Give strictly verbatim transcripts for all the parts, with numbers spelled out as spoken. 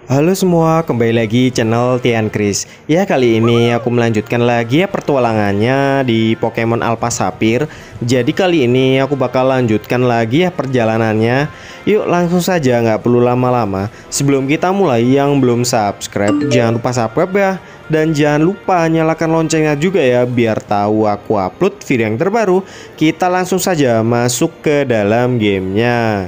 Halo semua, kembali lagi channel Tian Kris. Ya, kali ini aku melanjutkan lagi ya pertualangannya di Pokemon Alpha Sapphire. Jadi kali ini aku bakal lanjutkan lagi ya perjalanannya. Yuk langsung saja, nggak perlu lama-lama. Sebelum kita mulai, yang belum subscribe jangan lupa subscribe ya. Dan jangan lupa nyalakan loncengnya juga ya, biar tahu aku upload video yang terbaru. Kita langsung saja masuk ke dalam gamenya.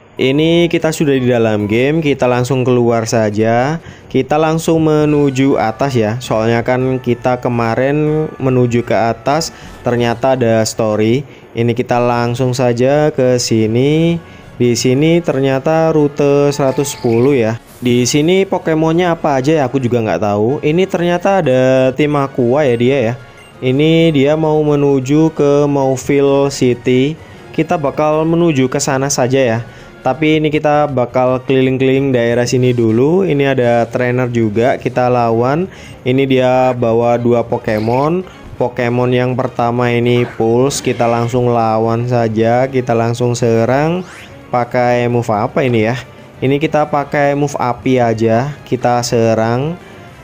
Ini kita sudah di dalam game, kita langsung keluar saja. Kita langsung menuju atas ya. Soalnya kan kita kemarin menuju ke atas ternyata ada story. Ini kita langsung saja ke sini. Di sini ternyata rute seratus sepuluh ya. Di sini Pokemonnya apa aja ya, aku juga nggak tahu. Ini ternyata ada tim Aqua ya dia ya. Ini dia mau menuju ke Mauville City. Kita bakal menuju ke sana saja ya. Tapi ini kita bakal keliling-keliling daerah sini dulu. Ini ada trainer juga kita lawan. Ini dia bawa dua Pokemon. Pokemon yang pertama ini Pulse. Kita langsung lawan saja. Kita langsung serang. Pakai move apa ini ya? Ini kita pakai move api aja. Kita serang.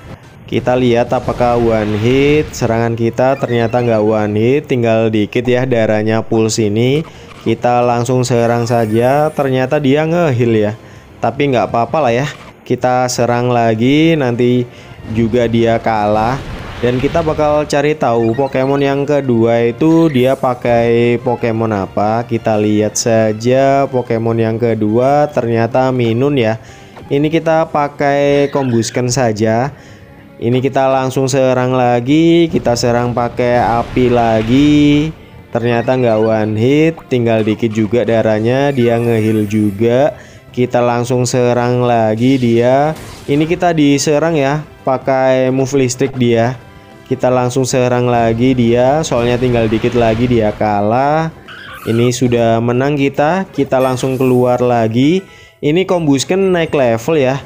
Kita lihat apakah one hit. Serangan kita ternyata nggak one hit. Tinggal dikit ya darahnya Pulse ini. Kita langsung serang saja. Ternyata dia nge-heal ya. Tapi nggak apa-apa lah ya. Kita serang lagi. Nanti juga dia kalah. Dan kita bakal cari tahu Pokemon yang kedua itu dia pakai Pokemon apa. Kita lihat saja Pokemon yang kedua. Ternyata Minun ya. Ini kita pakai Combusken saja. Ini kita langsung serang lagi. Kita serang pakai api lagi. Ternyata nggak one hit. Tinggal dikit juga darahnya. Dia ngeheal juga. Kita langsung serang lagi dia. Ini kita diserang ya pakai move listrik dia. Kita langsung serang lagi dia. Soalnya tinggal dikit lagi dia kalah. Ini sudah menang kita. Kita langsung keluar lagi. Ini Combusken naik level ya.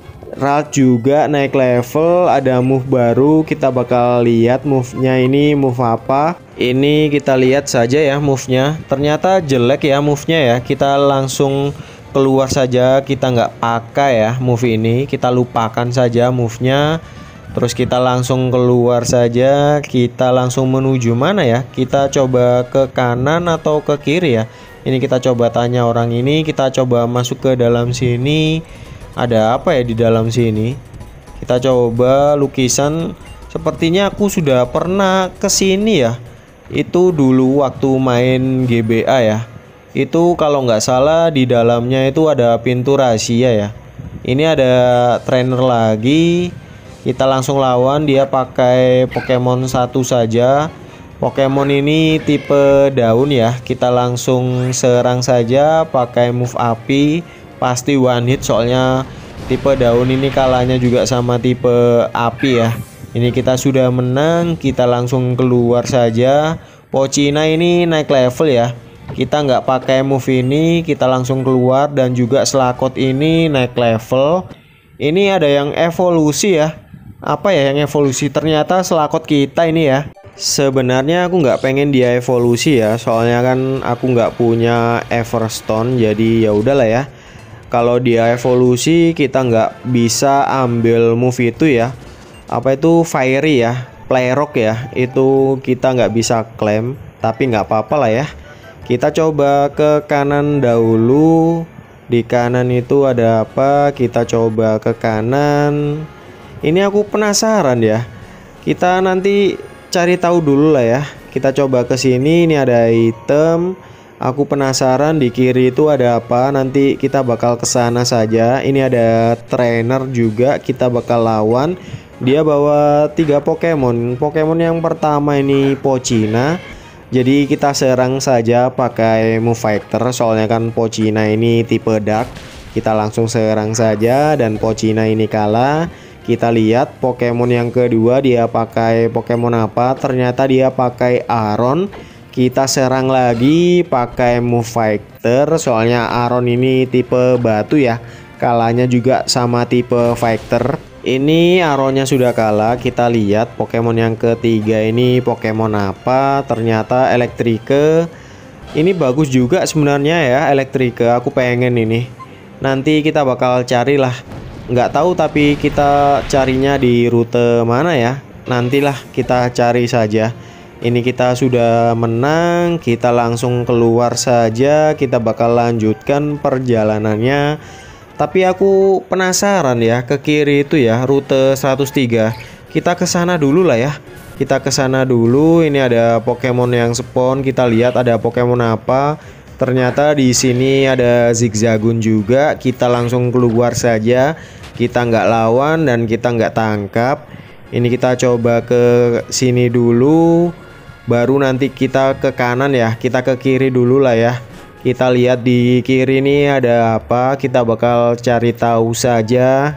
Ralt juga naik level. Ada move baru. Kita bakal lihat move-nya ini move apa. Ini kita lihat saja ya move-nya. Ternyata jelek ya move-nya ya. Kita langsung keluar saja. Kita nggak pakai ya move ini. Kita lupakan saja move-nya. Terus kita langsung keluar saja. Kita langsung menuju mana ya? Kita coba ke kanan atau ke kiri ya? Ini kita coba tanya orang ini. Kita coba masuk ke dalam sini. Ada apa ya di dalam sini? Kita coba lukisan. Sepertinya aku sudah pernah ke sini ya. Itu dulu waktu main G B A ya. Itu kalau nggak salah di dalamnya itu ada pintu rahasia ya. Ini ada trainer lagi. Kita langsung lawan. Dia pakai Pokemon satu saja. Pokemon ini tipe daun ya. Kita langsung serang saja pakai move api. Pasti one hit soalnya tipe daun ini kalahnya juga sama tipe api ya. Ini kita sudah menang. Kita langsung keluar saja. Poccina ini naik level ya. Kita nggak pakai move ini. Kita langsung keluar. Dan juga Slakot ini naik level. Ini ada yang evolusi ya. Apa ya yang evolusi? Ternyata Slakot kita ini ya. Sebenarnya aku nggak pengen dia evolusi ya. Soalnya kan aku nggak punya Everstone. Jadi ya udahlah ya. Kalau dia evolusi kita nggak bisa ambil move itu ya. Apa itu Fiery ya, Playrock ya. Itu kita nggak bisa klaim. Tapi nggak apa-apa lah ya. Kita coba ke kanan dahulu. Di kanan itu ada apa? Kita coba ke kanan. Ini aku penasaran ya. Kita nanti cari tahu dulu lah ya. Kita coba ke sini. Ini ada item. Aku penasaran di kiri itu ada apa. Nanti kita bakal ke sana saja. Ini ada trainer juga. Kita bakal lawan. Dia bawa tiga Pokemon. Pokemon yang pertama ini Poccina. Jadi kita serang saja pakai move fighter. Soalnya kan Poccina ini tipe dark. Kita langsung serang saja. Dan Poccina ini kalah. Kita lihat Pokemon yang kedua dia pakai Pokemon apa. Ternyata dia pakai Aron. Kita serang lagi pakai move fighter. Soalnya Aron ini tipe batu ya. Kalahnya juga sama tipe fighter. Ini Aronnya sudah kalah. Kita lihat Pokemon yang ketiga ini Pokemon apa. Ternyata Electrike. Ini bagus juga sebenarnya ya Electrike. Aku pengen ini. Nanti kita bakal carilah nggak tahu, tapi kita carinya di rute mana ya? Nantilah kita cari saja. Ini kita sudah menang, kita langsung keluar saja. Kita bakal lanjutkan perjalanannya. Tapi aku penasaran ya, ke kiri itu ya, rute seratus tiga. Kita ke sana dulu lah ya. Kita ke sana dulu. Ini ada Pokemon yang spawn. Kita lihat ada Pokemon apa. Ternyata di sini ada Zigzagoon juga. Kita langsung keluar saja. Kita nggak lawan dan kita nggak tangkap. Ini kita coba ke sini dulu. Baru nanti kita ke kanan ya. Kita ke kiri dulu lah ya. Kita lihat di kiri ini ada apa. Kita bakal cari tahu saja.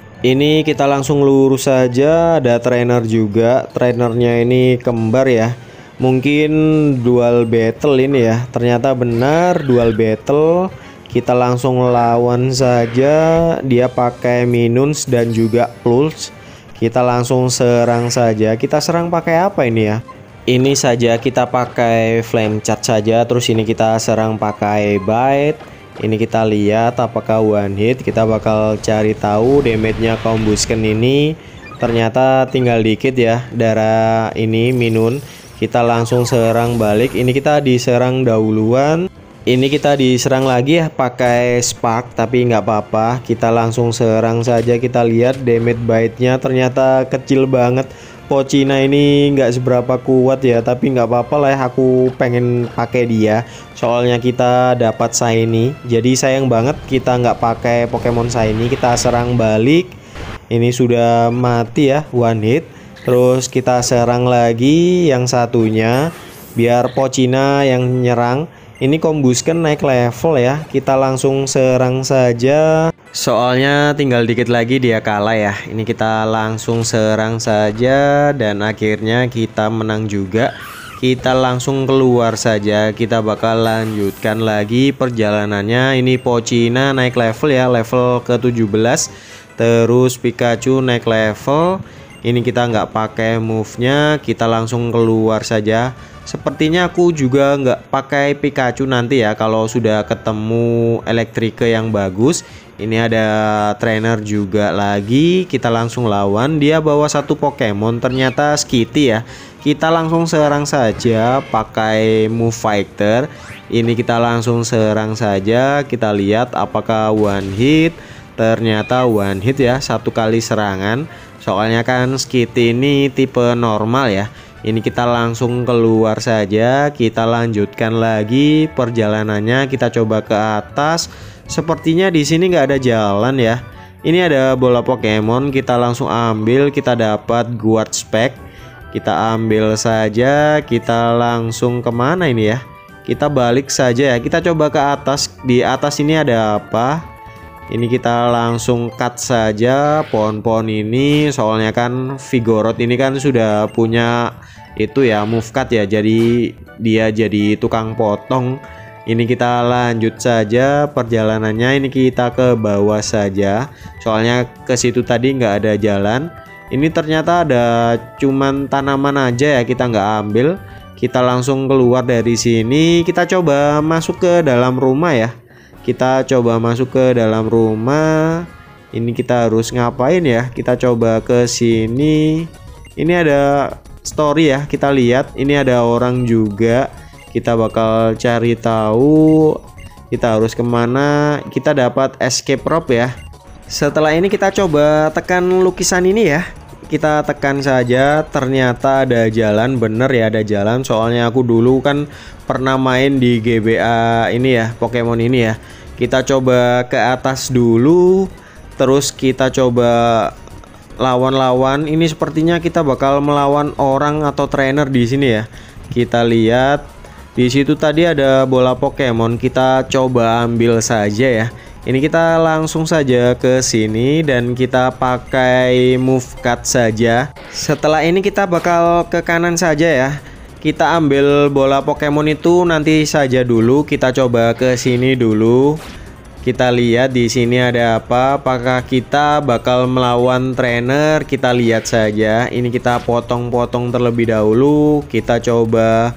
Ini kita langsung lurus saja. Ada trainer juga. Trainernya ini kembar ya. Mungkin dual battle ini ya. Ternyata benar dual battle. Kita langsung lawan saja. Dia pakai Minions dan juga Pulse. Kita langsung serang saja. Kita serang pakai apa ini ya? Ini saja kita pakai Flame Charge saja. Terus ini kita serang pakai Bite. Ini kita lihat apakah one hit. Kita bakal cari tahu damage-nya Combusken ini. Ternyata tinggal dikit ya. Darah ini Minion. Kita langsung serang balik. Ini kita diserang dahuluan. Ini kita diserang lagi ya pakai Spark. Tapi nggak apa-apa. Kita langsung serang saja. Kita lihat damage bite-nya ternyata kecil banget. Poccina ini nggak seberapa kuat ya. Tapi nggak apa-apa lah ya. Aku pengen pakai dia. Soalnya kita dapat shiny. Jadi sayang banget kita nggak pakai Pokemon shiny. Kita serang balik. Ini sudah mati ya. One hit. Terus kita serang lagi yang satunya. Biar Poccina yang nyerang. Ini Combusken naik level ya. Kita langsung serang saja. Soalnya tinggal dikit lagi dia kalah ya. Ini kita langsung serang saja. Dan akhirnya kita menang juga. Kita langsung keluar saja. Kita bakal lanjutkan lagi perjalanannya. Ini Poccina naik level ya. Level ke tujuh belas. Terus Pikachu naik level. Ini kita nggak pakai move-nya. Kita langsung keluar saja. Sepertinya aku juga nggak pakai Pikachu nanti ya. Kalau sudah ketemu Electrike yang bagus. Ini ada trainer juga lagi. Kita langsung lawan. Dia bawa satu Pokemon. Ternyata Skitty ya. Kita langsung serang saja pakai move fighter. Ini kita langsung serang saja. Kita lihat apakah one hit. Ternyata one hit ya. Satu kali serangan. Soalnya kan Skitty ini tipe normal ya. Ini kita langsung keluar saja. Kita lanjutkan lagi perjalanannya. Kita coba ke atas. Sepertinya di sini nggak ada jalan ya. Ini ada bola Pokemon. Kita langsung ambil. Kita dapat Guard Spec. Kita ambil saja. Kita langsung kemana ini ya? Kita balik saja ya. Kita coba ke atas. Di atas ini ada apa? Ini kita langsung cut saja pohon-pohon ini. Soalnya kan Vigoroth ini kan sudah punya itu ya move cut ya. Jadi dia jadi tukang potong. Ini kita lanjut saja perjalanannya. Ini kita ke bawah saja. Soalnya ke situ tadi nggak ada jalan. Ini ternyata ada cuman tanaman aja ya. Kita nggak ambil. Kita langsung keluar dari sini. Kita coba masuk ke dalam rumah ya. Kita coba masuk ke dalam rumah. Ini kita harus ngapain ya? Kita coba ke sini. Ini ada story ya. Kita lihat. Ini ada orang juga. Kita bakal cari tahu. Kita harus kemana? Kita dapat escape rope ya. Setelah ini kita coba tekan lukisan ini ya. Kita tekan saja. Ternyata ada jalan. Bener ya ada jalan. Soalnya aku dulu kan pernah main di G B A ini ya. Pokemon ini ya. Kita coba ke atas dulu. Terus kita coba lawan-lawan. Ini sepertinya kita bakal melawan orang atau trainer di sini ya. Kita lihat di situ tadi ada bola Pokemon. Kita coba ambil saja ya. Ini kita langsung saja ke sini dan kita pakai move cut saja. Setelah ini kita bakal ke kanan saja ya. Kita ambil bola Pokemon itu nanti saja dulu. Kita coba ke sini dulu. Kita lihat di sini ada apa. Apakah kita bakal melawan trainer? Kita lihat saja. Ini kita potong-potong terlebih dahulu. Kita coba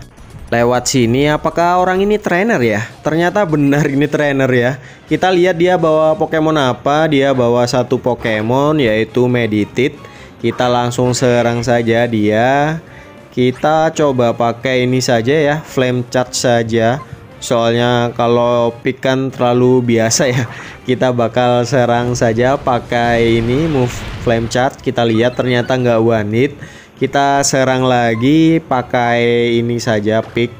Lewat sini apakah orang ini trainer ya? Ternyata benar ini trainer ya. Kita lihat dia bawa Pokemon apa. Dia bawa satu Pokemon yaitu Meditite. Kita langsung serang saja dia. Kita coba pakai ini saja ya, Flame Charge saja. Soalnya kalau pick kan terlalu biasa ya. Kita bakal serang saja pakai ini move Flame Charge. Kita lihat ternyata nggak one hit. Kita serang lagi pakai ini saja pick.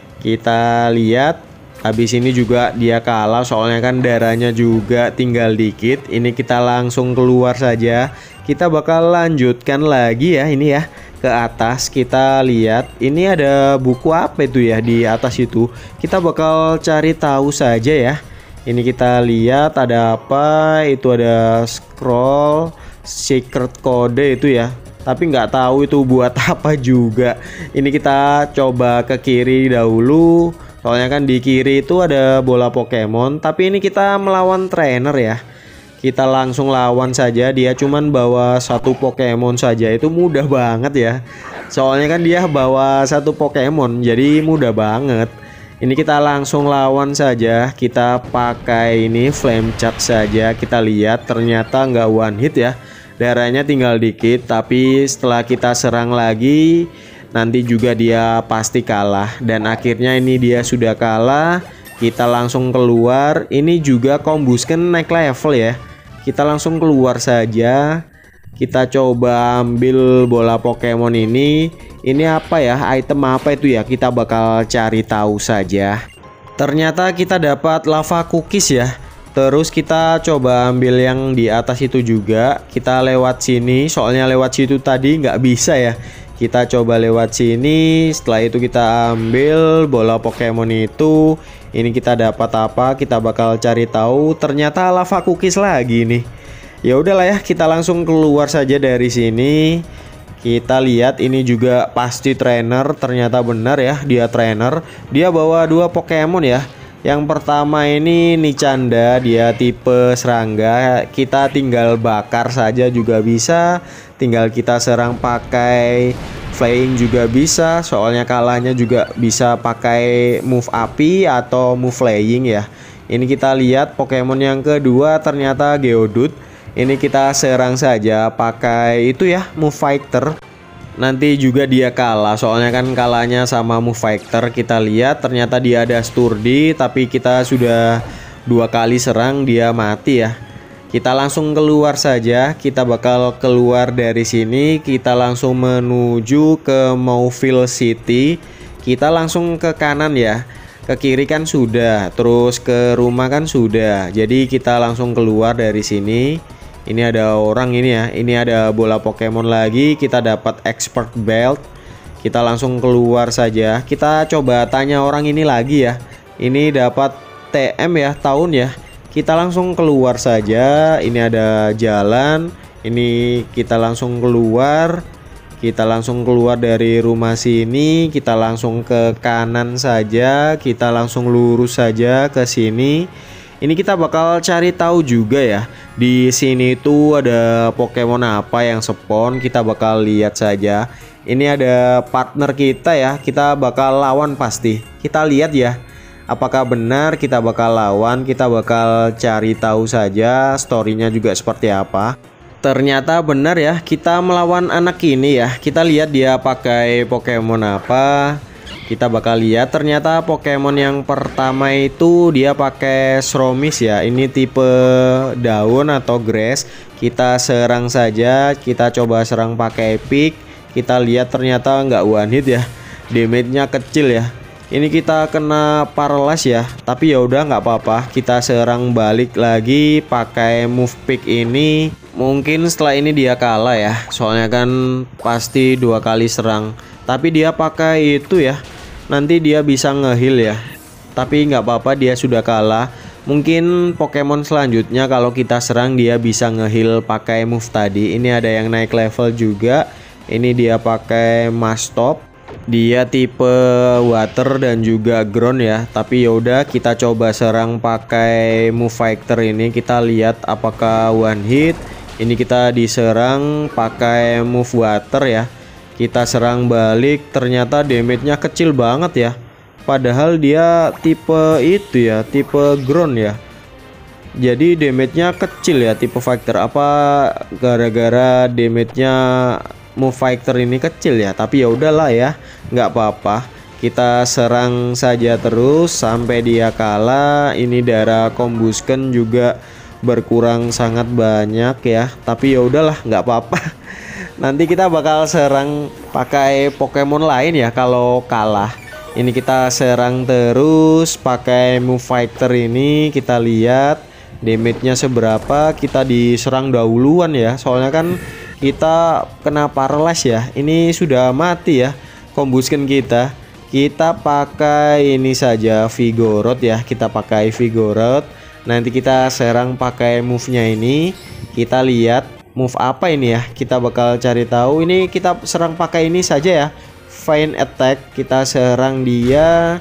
Kita lihat habis ini juga dia kalah soalnya kan darahnya juga tinggal dikit. Ini kita langsung keluar saja. Kita bakal lanjutkan lagi ya ini ya ke atas. Kita lihat ini ada buku apa itu ya di atas itu. Kita bakal cari tahu saja ya. Ini kita lihat ada apa. Itu ada scroll secret code itu ya. Tapi nggak tahu itu buat apa juga. Ini kita coba ke kiri dahulu. Soalnya kan di kiri itu ada bola Pokemon. Tapi ini kita melawan trainer ya. Kita langsung lawan saja. Dia cuman bawa satu Pokemon saja. Itu mudah banget ya. Soalnya kan dia bawa satu Pokemon. Jadi mudah banget. Ini kita langsung lawan saja. Kita pakai ini Flame Charge saja. Kita lihat ternyata nggak one hit ya. Darahnya tinggal dikit, tapi setelah kita serang lagi nanti juga dia pasti kalah. Dan akhirnya ini dia sudah kalah. Kita langsung keluar. Ini juga Combusken naik level ya. Kita langsung keluar saja. Kita coba ambil bola Pokemon ini. Ini apa ya, item apa itu ya, kita bakal cari tahu saja. Ternyata kita dapat lava cookies ya. Terus kita coba ambil yang di atas itu juga. Kita lewat sini. Soalnya lewat situ tadi nggak bisa ya. Kita coba lewat sini. Setelah itu kita ambil bola Pokemon itu. Ini kita dapat apa? Kita bakal cari tahu. Ternyata lava cookies lagi nih. Ya udahlah ya. Kita langsung keluar saja dari sini. Kita lihat ini juga pasti trainer. Ternyata benar ya. Dia trainer. Dia bawa dua Pokemon ya. Yang pertama ini Nichanda, dia tipe serangga. Kita tinggal bakar saja juga bisa. Tinggal kita serang pakai flying juga bisa. Soalnya kalahnya juga bisa pakai move api atau move flying ya. Ini kita lihat Pokemon yang kedua ternyata Geodude. Ini kita serang saja pakai itu ya, move fighter. Nanti juga dia kalah, soalnya kan kalahnya sama move fighter. Kita lihat ternyata dia ada sturdy, tapi kita sudah dua kali serang dia mati ya. Kita langsung keluar saja. Kita bakal keluar dari sini. Kita langsung menuju ke Mauville City. Kita langsung ke kanan ya. Ke kiri kan sudah, terus ke rumah kan sudah. Jadi kita langsung keluar dari sini. Ini ada orang ini ya. Ini ada bola Pokemon lagi. Kita dapat expert belt. Kita langsung keluar saja. Kita coba tanya orang ini lagi ya. Ini dapat T M ya, tahun ya. Kita langsung keluar saja. Ini ada jalan. Ini kita langsung keluar. Kita langsung keluar dari rumah sini. Kita langsung ke kanan saja. Kita langsung lurus saja ke sini. Ini kita bakal cari tahu juga ya. Di sini tuh ada Pokemon apa yang spawn. Kita bakal lihat saja. Ini ada partner kita ya. Kita bakal lawan pasti. Kita lihat ya. Apakah benar kita bakal lawan. Kita bakal cari tahu saja. Storynya juga seperti apa. Ternyata benar ya. Kita melawan anak ini ya. Kita lihat dia pakai Pokemon apa. Kita bakal lihat ternyata Pokemon yang pertama itu dia pakai Sromis ya. Ini tipe daun atau grass. Kita serang saja. Kita coba serang pakai pick. Kita lihat ternyata nggak one hit ya. Damage-nya kecil ya. Ini kita kena paralyze ya. Tapi ya udah nggak apa-apa. Kita serang balik lagi pakai move pick ini. Mungkin setelah ini dia kalah ya. Soalnya kan pasti dua kali serang. Tapi dia pakai itu ya. Nanti dia bisa ngeheal ya. Tapi nggak apa-apa, dia sudah kalah. Mungkin Pokemon selanjutnya kalau kita serang dia bisa ngeheal pakai move tadi. Ini ada yang naik level juga. Ini dia pakai Mastop. Dia tipe water dan juga ground ya. Tapi yaudah kita coba serang pakai move fighter ini. Kita lihat apakah one hit. Ini kita diserang pakai move water ya. Kita serang balik, ternyata damage-nya kecil banget ya. Padahal dia tipe itu ya, tipe ground ya. Jadi damage-nya kecil ya tipe fighter. Apa gara-gara damage-nya move fighter ini kecil ya? Tapi ya udahlah ya, nggak apa-apa. Kita serang saja terus sampai dia kalah. Ini darah Combusken juga berkurang sangat banyak ya. Tapi ya udahlah, nggak apa-apa. Nanti kita bakal serang pakai Pokemon lain ya kalau kalah. Ini kita serang terus pakai move fighter ini. Kita lihat damage-nya seberapa. Kita diserang dahuluan ya. Soalnya kan kita kena paralyze ya. Ini sudah mati ya Combusken kita. Kita pakai ini saja Vigoroth ya. Kita pakai Vigoroth. Nanti kita serang pakai move-nya ini. Kita lihat move apa ini ya. Kita bakal cari tahu. Ini kita serang pakai ini saja ya, Feint Attack. Kita serang dia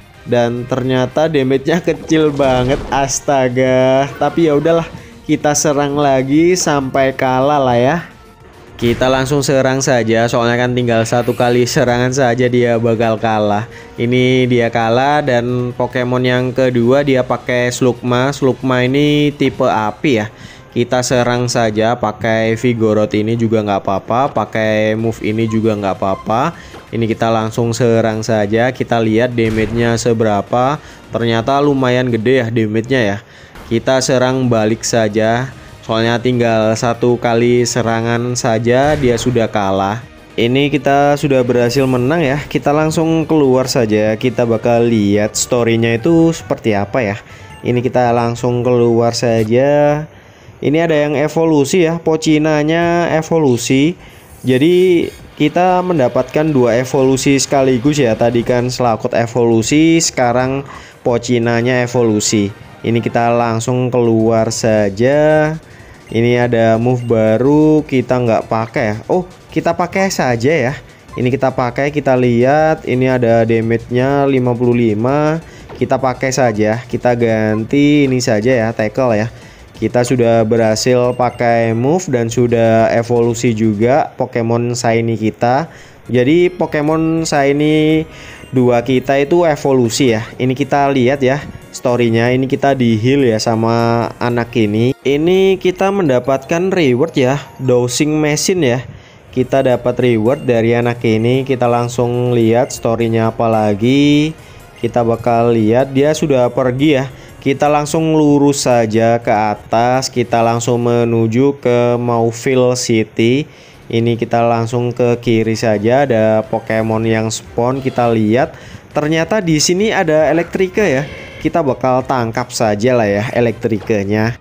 dan ternyata damage-nya kecil banget, astaga. Tapi ya udahlah, kita serang lagi sampai kalah lah ya. Kita langsung serang saja, soalnya kan tinggal satu kali serangan saja dia bakal kalah. Ini dia kalah dan Pokemon yang kedua dia pakai Slugma. Slugma ini tipe api ya. Kita serang saja pakai Vigoroth ini juga nggak apa-apa, pakai move ini juga nggak apa-apa. Ini kita langsung serang saja. Kita lihat damage-nya seberapa. Ternyata lumayan gede ya damage-nya ya. Kita serang balik saja. Soalnya tinggal satu kali serangan saja dia sudah kalah. Ini kita sudah berhasil menang ya. Kita langsung keluar saja. Kita bakal lihat story-nya itu seperti apa ya. Ini kita langsung keluar saja. Ini ada yang evolusi ya. Pochinanya evolusi. Jadi kita mendapatkan dua evolusi sekaligus ya. Tadi kan Slowcut evolusi, sekarang Pochinanya evolusi. Ini kita langsung keluar saja. Ini ada move baru, kita nggak pakai ya. Oh, kita pakai saja ya. Ini kita pakai, kita lihat. Ini ada damage-nya lima puluh lima. Kita pakai saja. Kita ganti ini saja ya, tackle ya. Kita sudah berhasil pakai move dan sudah evolusi juga Pokemon Shiny kita. Jadi Pokemon Shiny dua kita itu evolusi ya. Ini kita lihat ya storynya. Ini kita di heal ya sama anak ini. Ini kita mendapatkan reward ya, dosing machine ya. Kita dapat reward dari anak ini. Kita langsung lihat storynya apa lagi. Kita bakal lihat dia sudah pergi ya. Kita langsung lurus saja ke atas. Kita langsung menuju ke Mauville City. Ini kita langsung ke kiri saja, ada Pokemon yang spawn. Kita lihat ternyata di sini ada Elektrika ya. Kita bakal tangkap saja lah ya Elektrikanya.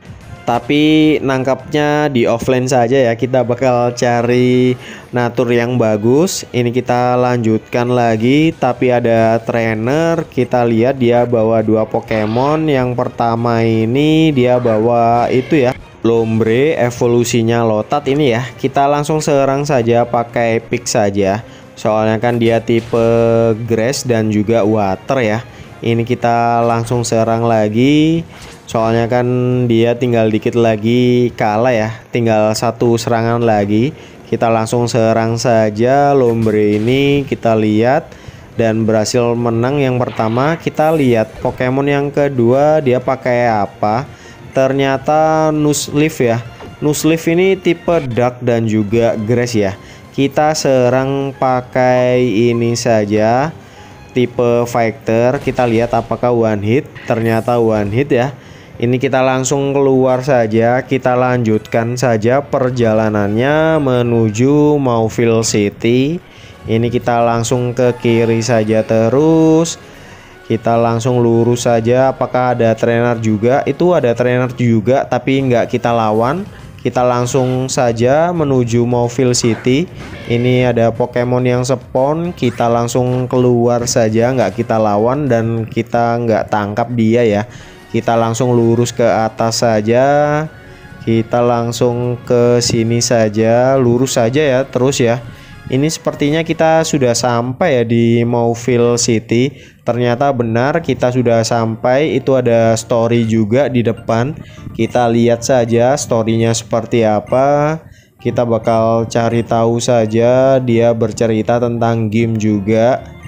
Tapi nangkapnya di offline saja ya. Kita bakal cari natur yang bagus. Ini kita lanjutkan lagi. Tapi ada trainer. Kita lihat dia bawa dua Pokemon. Yang pertama ini dia bawa itu ya, Lombre, evolusinya Lotat ini ya. Kita langsung serang saja pakai pick saja. Soalnya kan dia tipe grass dan juga water ya. Ini kita langsung serang lagi. Soalnya kan dia tinggal dikit lagi kalah ya. Tinggal satu serangan lagi. Kita langsung serang saja Lombre ini. Kita lihat dan berhasil menang yang pertama. Kita lihat Pokemon yang kedua dia pakai apa. Ternyata Nuzleaf ya. Nuzleaf ini tipe dark dan juga grass ya. Kita serang pakai ini saja, tipe fighter. Kita lihat apakah one hit. Ternyata one hit ya. Ini kita langsung keluar saja. Kita lanjutkan saja perjalanannya menuju Mauville City. Ini kita langsung ke kiri saja terus. Kita langsung lurus saja. Apakah ada trainer juga? Itu ada trainer juga tapi nggak kita lawan. Kita langsung saja menuju Mauville City. Ini ada Pokemon yang spawn. Kita langsung keluar saja, nggak kita lawan dan kita nggak tangkap dia ya. Kita langsung lurus ke atas saja. Kita langsung ke sini saja, lurus saja ya terus ya. Ini sepertinya kita sudah sampai ya di Mauville City. Ternyata benar kita sudah sampai. Itu ada story juga di depan. Kita lihat saja storynya seperti apa. Kita bakal cari tahu saja. Dia bercerita tentang game juga.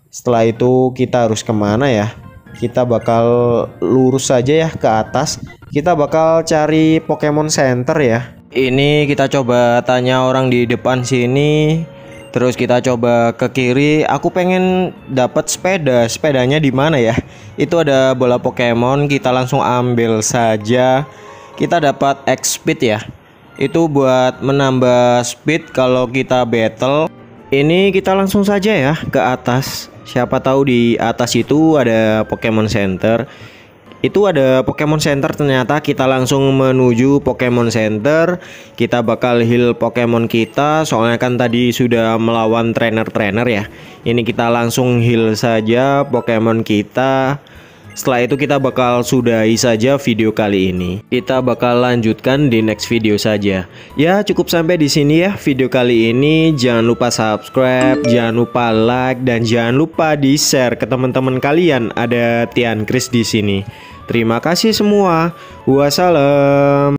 Setelah itu kita harus kemana ya? Kita bakal lurus saja ya ke atas. Kita bakal cari Pokemon Center ya. Ini kita coba tanya orang di depan sini. Terus kita coba ke kiri. Aku pengen dapat sepeda. Sepedanya di mana ya? Itu ada bola Pokemon. Kita langsung ambil saja. Kita dapat X-Speed ya. Itu buat menambah speed kalau kita battle. Ini kita langsung saja ya ke atas. Siapa tahu di atas itu ada Pokemon Center. Itu ada Pokemon Center, ternyata kita langsung menuju Pokemon Center. Kita bakal heal Pokemon kita, soalnya kan tadi sudah melawan trainer-trainer ya. Ini kita langsung heal saja Pokemon kita. Setelah itu kita bakal sudahi saja video kali ini. Kita bakal lanjutkan di next video saja. Ya, cukup sampai di sini ya video kali ini. Jangan lupa subscribe, jangan lupa like, dan jangan lupa di share ke teman-teman kalian. Ada Tian Kris di sini. Terima kasih semua. Wassalam.